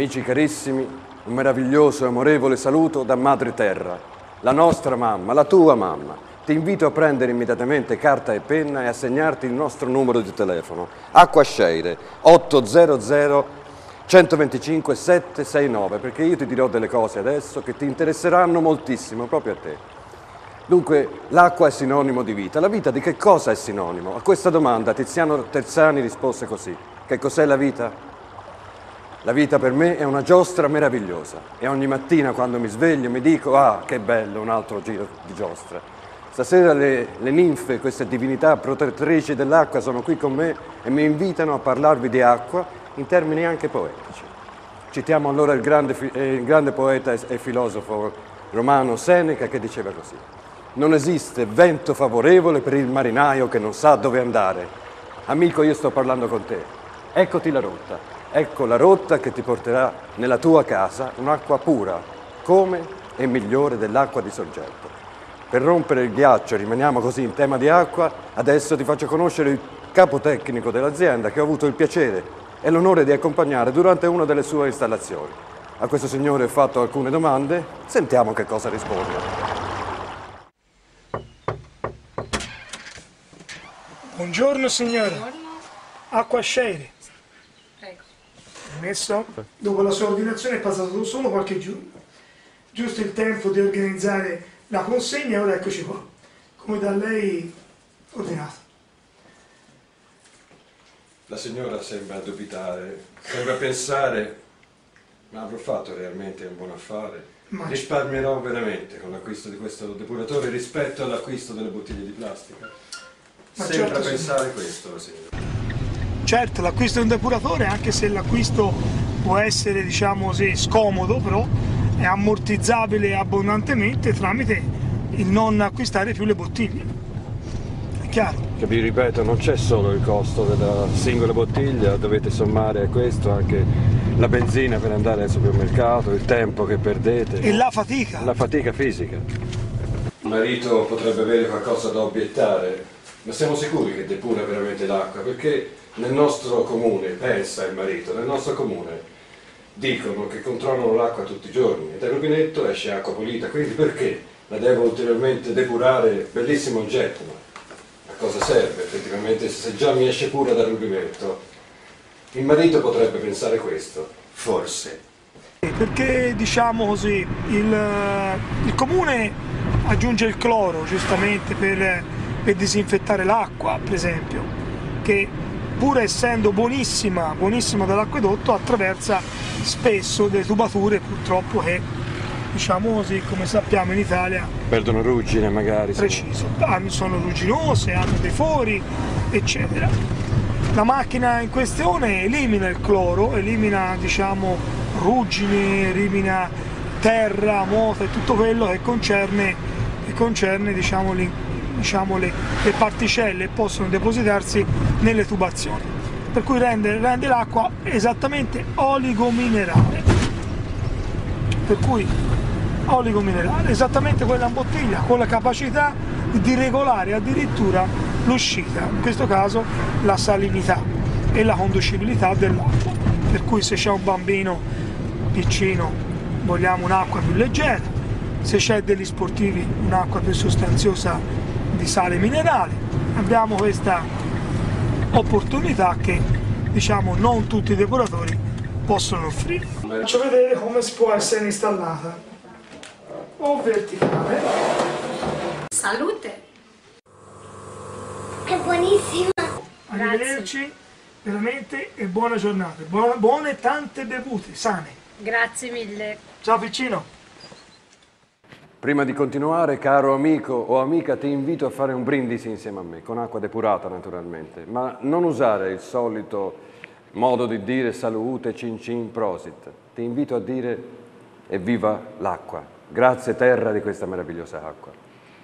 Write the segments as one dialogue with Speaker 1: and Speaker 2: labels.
Speaker 1: Amici carissimi, un meraviglioso e amorevole saluto da Madre Terra, la nostra mamma, la tua mamma. Ti invito a prendere immediatamente carta e penna e a segnarti il nostro numero di telefono. Acqua Sceire 800 125 769, perché io ti dirò delle cose adesso che ti interesseranno moltissimo proprio a te. Dunque, l'acqua è sinonimo di vita. La vita di che cosa è sinonimo? A questa domanda Tiziano Terzani rispose così. Che cos'è la vita? La vita per me è una giostra meravigliosa e ogni mattina quando mi sveglio mi dico «Ah, che bello, un altro giro di giostra». Stasera le ninfe, queste divinità protettrici dell'acqua, sono qui con me e mi invitano a parlarvi di acqua in termini anche poetici. Citiamo allora il grande poeta e filosofo romano Seneca che diceva così: «Non esiste vento favorevole per il marinaio che non sa dove andare». Amico, io sto parlando con te. Eccoti la rotta. Ecco la rotta che ti porterà nella tua casa un'acqua pura, come e migliore dell'acqua di sorgente. Per rompere il ghiaccio, rimaniamo così in tema di acqua, adesso ti faccio conoscere il capo tecnico dell'azienda che ho avuto il piacere e l'onore di accompagnare durante una delle sue installazioni. A questo signore ho fatto alcune domande, sentiamo che cosa risponde.
Speaker 2: Buongiorno signore.
Speaker 3: Buongiorno.
Speaker 2: Acqua Sceire.
Speaker 3: Prego.
Speaker 2: Permesso? Dopo la sua ordinazione è passato solo qualche giorno. Giusto il tempo di organizzare la consegna e ora eccoci qua, come da lei ordinato.
Speaker 1: La signora sembra dubitare, sembra pensare, ma avrò fatto realmente un buon affare? Risparmierò veramente con l'acquisto di questo depuratore rispetto all'acquisto delle bottiglie di plastica? Sembra
Speaker 2: certo,
Speaker 1: pensare questo la signora.
Speaker 2: Certo, l'acquisto di un depuratore, anche se l'acquisto può essere, diciamo così, scomodo, però è ammortizzabile abbondantemente tramite il non acquistare più le bottiglie. È chiaro?
Speaker 1: Che vi ripeto, non c'è solo il costo della singola bottiglia, dovete sommare a questo anche la benzina per andare al supermercato, il tempo che perdete.
Speaker 2: E la fatica.
Speaker 1: La fatica fisica. Il marito potrebbe avere qualcosa da obiettare, ma siamo sicuri che depura veramente l'acqua? Perché nel nostro comune, pensa il marito, nel nostro comune dicono che controllano l'acqua tutti i giorni e dal rubinetto esce acqua pulita, quindi perché la devo ulteriormente depurare? Bellissimo oggetto, ma a cosa serve effettivamente se già mi esce pura dal rubinetto? Il marito potrebbe pensare questo, forse.
Speaker 2: Perché, diciamo così, il comune aggiunge il cloro giustamente per disinfettare l'acqua, per esempio, che pur essendo buonissima dall'acquedotto attraversa spesso delle tubature purtroppo che, diciamo così, come sappiamo in Italia
Speaker 1: Perdono ruggine magari.
Speaker 2: preciso, sono rugginose, hanno dei fori, eccetera. La macchina in questione elimina il cloro, elimina, diciamo, ruggine, elimina terra, mota e tutto quello che concerne diciamo, le particelle che possono depositarsi nelle tubazioni, per cui rende l'acqua esattamente oligominerale. Per cui oligominerale, esattamente quella in bottiglia, con la capacità di regolare addirittura l'uscita, in questo caso la salinità e la conducibilità dell'acqua. Per cui se c'è un bambino piccino vogliamo un'acqua più leggera, se c'è degli sportivi un'acqua più sostanziosa di sale minerale. Abbiamo questa opportunità che, diciamo, non tutti i depuratori possono offrire. Faccio vedere come si può essere installata. O verticale.
Speaker 3: Salute!
Speaker 4: È buonissima!
Speaker 2: Arrivederci, veramente, e buona giornata. Buone tante bevute, sane.
Speaker 3: Grazie mille.
Speaker 2: Ciao piccino!
Speaker 1: Prima di continuare, caro amico o amica, ti invito a fare un brindisi insieme a me, con acqua depurata naturalmente, ma non usare il solito modo di dire salute, cin cin, prosit. Ti invito a dire evviva l'acqua, grazie terra di questa meravigliosa acqua.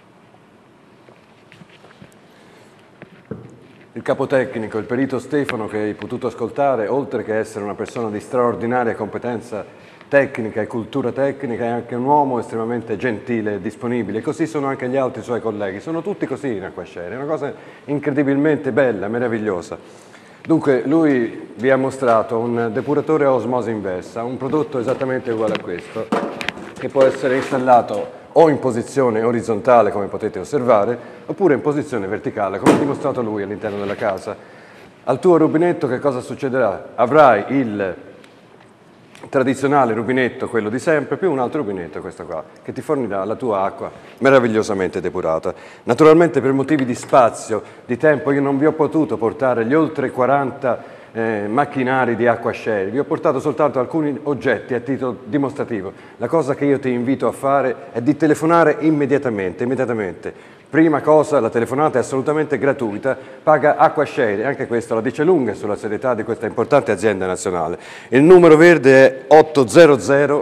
Speaker 1: Il capotecnico, il perito Stefano che hai potuto ascoltare, oltre che essere una persona di straordinaria competenza tecnica e cultura tecnica, è anche un uomo estremamente gentile e disponibile, così sono anche gli altri suoi colleghi, sono tutti così in Acqua Sceire, è una cosa incredibilmente bella, meravigliosa. Dunque, lui vi ha mostrato un depuratore a osmosi inversa, un prodotto esattamente uguale a questo, che può essere installato o in posizione orizzontale, come potete osservare, oppure in posizione verticale, come ha dimostrato lui all'interno della casa. Al tuo rubinetto che cosa succederà? Avrai il tradizionale rubinetto, quello di sempre, più un altro rubinetto, questo qua, che ti fornirà la tua acqua meravigliosamente depurata. Naturalmente per motivi di spazio, di tempo, io non vi ho potuto portare gli oltre 40 macchinari di AquaShare, vi ho portato soltanto alcuni oggetti a titolo dimostrativo. La cosa che io ti invito a fare è di telefonare immediatamente. Prima cosa, la telefonata è assolutamente gratuita, paga AquaShare, anche questo la dice lunga sulla serietà di questa importante azienda nazionale. Il numero verde è 800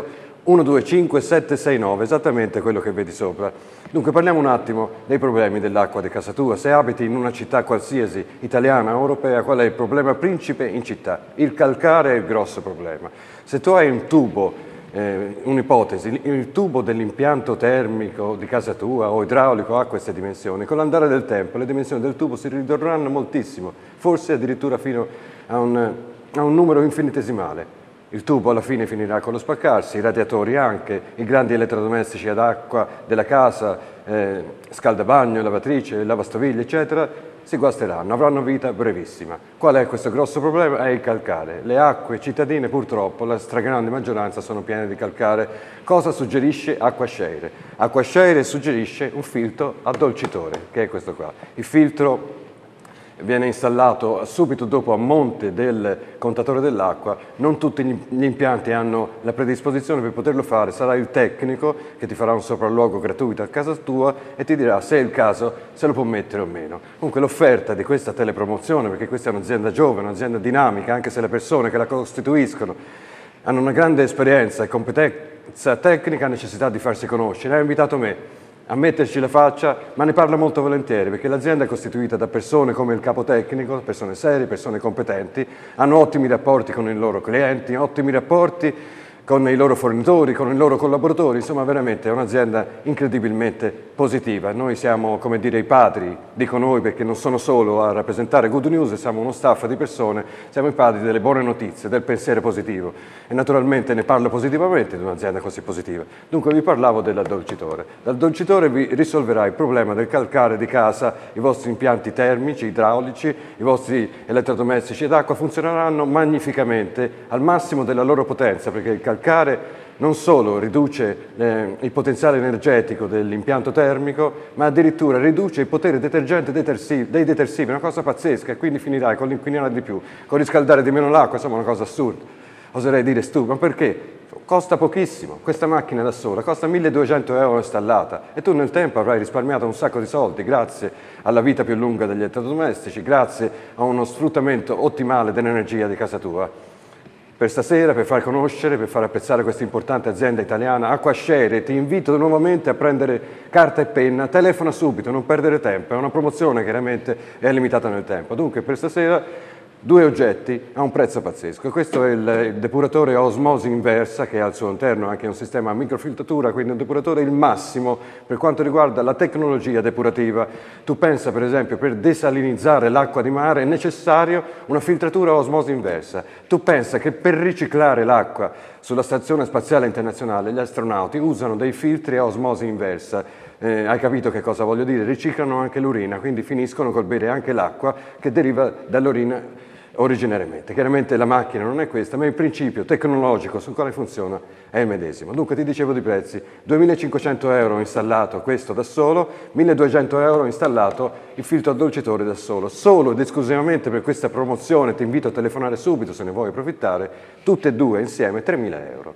Speaker 1: 125 769, esattamente quello che vedi sopra. Dunque parliamo un attimo dei problemi dell'acqua di casa tua. Se abiti in una città qualsiasi, italiana o europea, qual è il problema principe in città? Il calcare è il grosso problema. Se tu hai un tubo, un'ipotesi, il tubo dell'impianto termico di casa tua o idraulico ha queste dimensioni, con l'andare del tempo le dimensioni del tubo si ridurranno moltissimo, forse addirittura fino a un numero infinitesimale. Il tubo alla fine finirà con lo spaccarsi, i radiatori anche, i grandi elettrodomestici ad acqua della casa, scaldabagno, lavatrice, lavastoviglie, eccetera, si guasteranno, avranno vita brevissima. Qual è questo grosso problema? È il calcare. Le acque cittadine purtroppo, la stragrande maggioranza, sono piene di calcare. Cosa suggerisce AquaShare? AquaShare suggerisce un filtro addolcitore, che è questo qua. Il filtro viene installato subito dopo a monte del contatore dell'acqua. Non tutti gli impianti hanno la predisposizione per poterlo fare, sarà il tecnico che ti farà un sopralluogo gratuito a casa tua e ti dirà se è il caso se lo può mettere o meno. Comunque l'offerta di questa telepromozione, perché questa è un'azienda giovane, un'azienda dinamica, anche se le persone che la costituiscono hanno una grande esperienza e competenza tecnica, necessità di farsi conoscere, ha invitato me a metterci la faccia, ma ne parla molto volentieri, perché l'azienda è costituita da persone come il capo tecnico, persone serie, persone competenti, hanno ottimi rapporti con i loro clienti, ottimi rapporti con i loro fornitori, con i loro collaboratori, insomma veramente è un'azienda incredibilmente positiva. Noi siamo, come dire, i padri, dico noi perché non sono solo a rappresentare Good News, siamo uno staff di persone, siamo i padri delle buone notizie, del pensiero positivo e naturalmente ne parlo positivamente di un'azienda così positiva. Dunque vi parlavo dell'addolcitore. L'addolcitore vi risolverà il problema del calcare di casa, i vostri impianti termici, idraulici, i vostri elettrodomestici ed acqua funzioneranno magnificamente al massimo della loro potenza, perché il calcare non solo riduce il potenziale energetico dell'impianto termico, ma addirittura riduce il potere detergente dei detersivi, una cosa pazzesca, e quindi finirai con l'inquinare di più, con riscaldare di meno l'acqua, insomma una cosa assurda. Oserei dire stupido, ma perché? Costa pochissimo, questa macchina da sola costa 1.200 euro installata e tu nel tempo avrai risparmiato un sacco di soldi grazie alla vita più lunga degli elettrodomestici, grazie a uno sfruttamento ottimale dell'energia di casa tua. Per stasera, per far conoscere, per far apprezzare questa importante azienda italiana, AquaShare, ti invito nuovamente a prendere carta e penna, telefona subito, non perdere tempo, è una promozione che chiaramente è limitata nel tempo. Dunque per stasera 2 oggetti a un prezzo pazzesco. Questo è il depuratore a osmosi inversa che ha al suo interno anche un sistema a microfiltratura, quindi un depuratore il massimo per quanto riguarda la tecnologia depurativa. Tu pensa per esempio per desalinizzare l'acqua di mare è necessario una filtratura a osmosi inversa. Tu pensa che per riciclare l'acqua sulla Stazione Spaziale Internazionale gli astronauti usano dei filtri a osmosi inversa. Hai capito che cosa voglio dire? Riciclano anche l'urina, quindi finiscono col bere anche l'acqua che deriva dall'urina originariamente. Chiaramente la macchina non è questa, ma il principio tecnologico sul quale funziona è il medesimo. Dunque ti dicevo di prezzi, 2.500 euro installato questo da solo, 1.200 euro installato il filtro addolcitore da solo. Solo ed esclusivamente per questa promozione ti invito a telefonare subito se ne vuoi approfittare, tutte e due insieme 3.000 euro.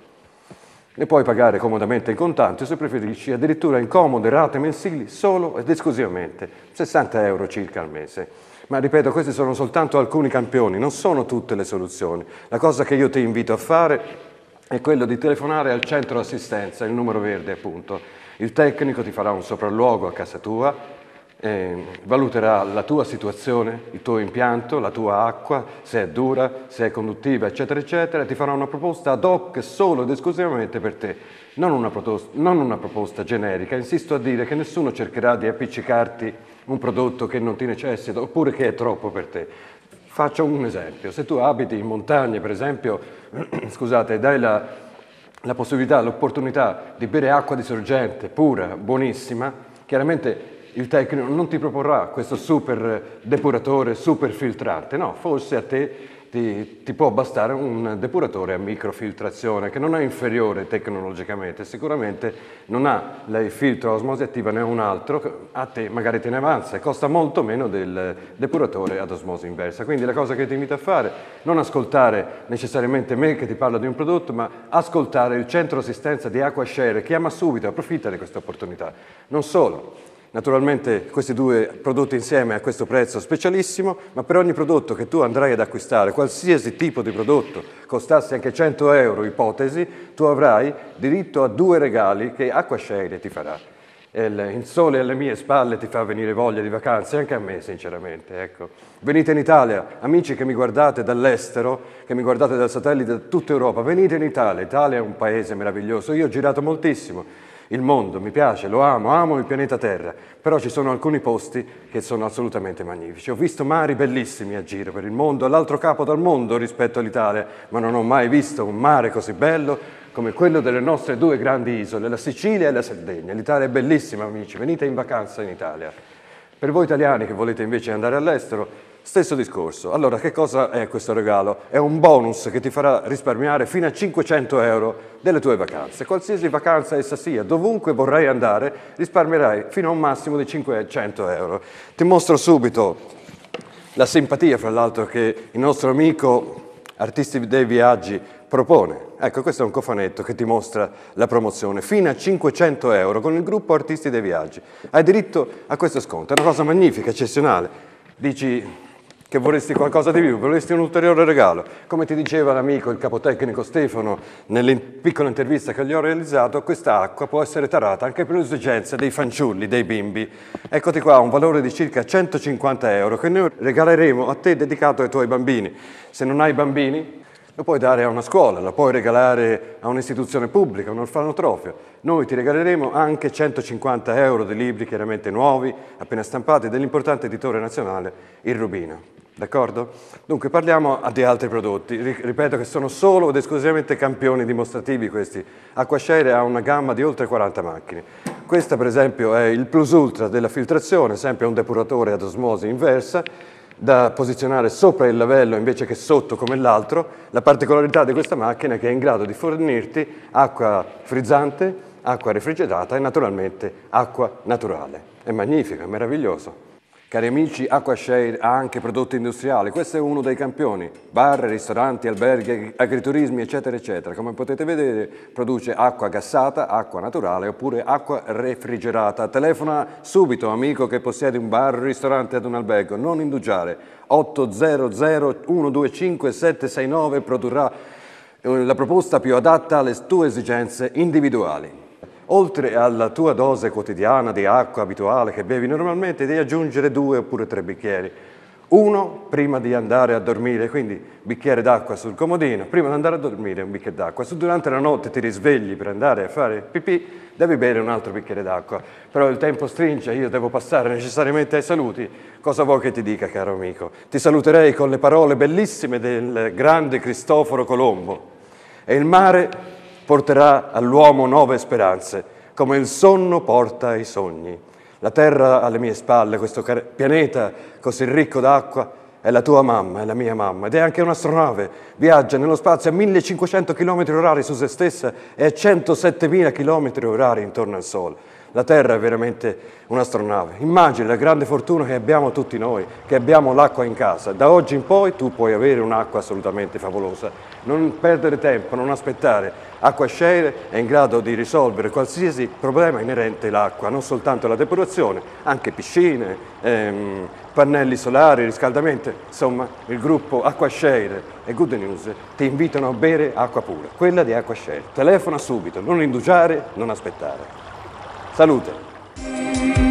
Speaker 1: Ne puoi pagare comodamente in contanti o se preferisci addirittura in comode rate mensili solo ed esclusivamente 60 euro circa al mese. Ma ripeto, questi sono soltanto alcuni campioni, non sono tutte le soluzioni. La cosa che io ti invito a fare è quello di telefonare al centro assistenza, il numero verde appunto. Il tecnico ti farà un sopralluogo a casa tua, valuterà la tua situazione, il tuo impianto, la tua acqua, se è dura, se è conduttiva, eccetera, eccetera, e ti farà una proposta ad hoc solo ed esclusivamente per te. Non una proposta generica, insisto a dire che nessuno cercherà di appiccicarti un prodotto che non ti necessita oppure che è troppo per te. Faccio un esempio. Se tu abiti in montagna, per esempio, scusate, dai la possibilità, l'opportunità di bere acqua di sorgente, pura, buonissima, chiaramente il tecnico non ti proporrà questo super depuratore, super filtrante, no, forse a te ti può bastare un depuratore a microfiltrazione che non è inferiore tecnologicamente, sicuramente non ha il filtro a osmosi attiva né un altro, a te magari te ne avanza e costa molto meno del depuratore ad osmosi inversa. Quindi la cosa che ti invito a fare, non ascoltare necessariamente me che ti parlo di un prodotto, ma ascoltare il centro assistenza di AquaShare, chiama subito, approfitta di questa opportunità. Non solo. Naturalmente questi due prodotti insieme a questo prezzo specialissimo, ma per ogni prodotto che tu andrai ad acquistare, qualsiasi tipo di prodotto, costasse anche 100 euro ipotesi, tu avrai diritto a 2 regali che AquaShare ti farà. Il sole alle mie spalle ti fa venire voglia di vacanze, anche a me sinceramente. Ecco. Venite in Italia, amici che mi guardate dall'estero, che mi guardate dal satellite da tutta Europa, venite in Italia, l'Italia è un paese meraviglioso, io ho girato moltissimo. Il mondo, mi piace, lo amo il pianeta Terra, però ci sono alcuni posti che sono assolutamente magnifici. Ho visto mari bellissimi a giro per il mondo, all'altro capo dal mondo rispetto all'Italia, ma non ho mai visto un mare così bello come quello delle nostre 2 grandi isole, la Sicilia e la Sardegna. L'Italia è bellissima, amici, venite in vacanza in Italia. Per voi italiani che volete invece andare all'estero, stesso discorso. Allora, che cosa è questo regalo? È un bonus che ti farà risparmiare fino a 500 euro delle tue vacanze. Qualsiasi vacanza essa sia, dovunque vorrai andare, risparmierai fino a un massimo di 500 euro. Ti mostro subito la simpatia, fra l'altro, che il nostro amico Artisti dei Viaggi propone. Ecco, questo è un cofanetto che ti mostra la promozione. Fino a 500 euro con il gruppo Artisti dei Viaggi. Hai diritto a questo sconto. È una cosa magnifica, eccezionale. Dici che vorresti qualcosa di più, vorresti un ulteriore regalo. Come ti diceva l'amico, il capotecnico Stefano, nella piccola intervista che gli ho realizzato, questa acqua può essere tarata anche per le esigenze dei fanciulli, dei bimbi. Eccoti qua, un valore di circa 150 euro che noi regaleremo a te dedicato ai tuoi bambini. Se non hai bambini, lo puoi dare a una scuola, lo puoi regalare a un'istituzione pubblica, un orfanotrofio. Noi ti regaleremo anche 150 euro di libri, chiaramente nuovi, appena stampati, dell'importante editore nazionale, il Rubino. D'accordo? Dunque parliamo di altri prodotti, ripeto che sono solo ed esclusivamente campioni dimostrativi questi. AquaShare ha una gamma di oltre 40 macchine. Questa per esempio è il Plus Ultra della filtrazione, sempre un depuratore ad osmosi inversa, da posizionare sopra il lavello invece che sotto come l'altro. La particolarità di questa macchina è che è in grado di fornirti acqua frizzante, acqua refrigerata e naturalmente acqua naturale. È magnifico, è meraviglioso. Cari amici, AquaShare ha anche prodotti industriali, questo è uno dei campioni, bar, ristoranti, alberghi, agriturismi, eccetera, eccetera. Come potete vedere produce acqua gassata, acqua naturale oppure acqua refrigerata. Telefona subito, amico che possiede un bar, un ristorante ad un albergo, non indugiare. 800 125 769 produrrà la proposta più adatta alle tue esigenze individuali. Oltre alla tua dose quotidiana di acqua abituale che bevi normalmente, devi aggiungere 2 oppure 3 bicchieri. Uno prima di andare a dormire, quindi bicchiere d'acqua sul comodino, prima di andare a dormire un bicchiere d'acqua. Se durante la notte ti risvegli per andare a fare pipì, devi bere un altro bicchiere d'acqua. Però il tempo stringe, io devo passare necessariamente ai saluti. Cosa vuoi che ti dica, caro amico? Ti saluterei con le parole bellissime del grande Cristoforo Colombo. E il mare porterà all'uomo nuove speranze, come il sonno porta ai sogni. La terra alle mie spalle, questo pianeta così ricco d'acqua, è la tua mamma, è la mia mamma, ed è anche un'astronave. Viaggia nello spazio a 1500 km/h su se stessa e a 107.000 km/h intorno al Sole. La Terra è veramente un'astronave. Immagini la grande fortuna che abbiamo tutti noi, che abbiamo l'acqua in casa. Da oggi in poi tu puoi avere un'acqua assolutamente favolosa. Non perdere tempo, non aspettare. AquaShare è in grado di risolvere qualsiasi problema inerente all'acqua, non soltanto la depurazione, anche piscine, pannelli solari, riscaldamento. Insomma, il gruppo AquaShare e Good News ti invitano a bere acqua pura, quella di AquaShare. Telefona subito, non indugiare, non aspettare. Salute!